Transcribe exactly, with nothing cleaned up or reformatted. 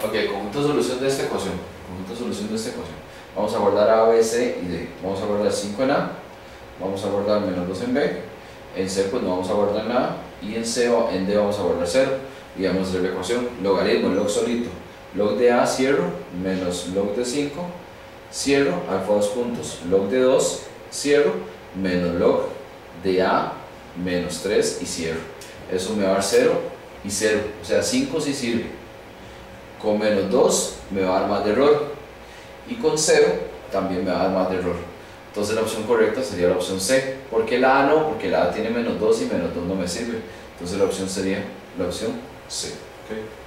Ok, conjunto de solución de esta ecuación. Conjunto de solución de esta ecuación. Vamos a guardar A, B, C y D. Vamos a guardar cinco en A. Vamos a guardar menos dos en B. En C pues no vamos a guardar nada. Y en, C, en D vamos a guardar cero. Y vamos a hacer la ecuación. Logaritmo, log solito. Log de A, cierro. Menos log de cinco. Cierro. Alfa dos puntos. Log de dos. Cierro. Menos log de A. Menos tres. Y cierro. Eso me va a dar cero y cero. O sea, cinco sí sirve. Con menos dos me va a dar más de error. Y con cero también me va a dar más de error. Entonces la opción correcta sería la opción C. ¿Por qué la A no? Porque la A tiene menos dos y menos dos no me sirve. Entonces la opción sería la opción C. ¿Okay?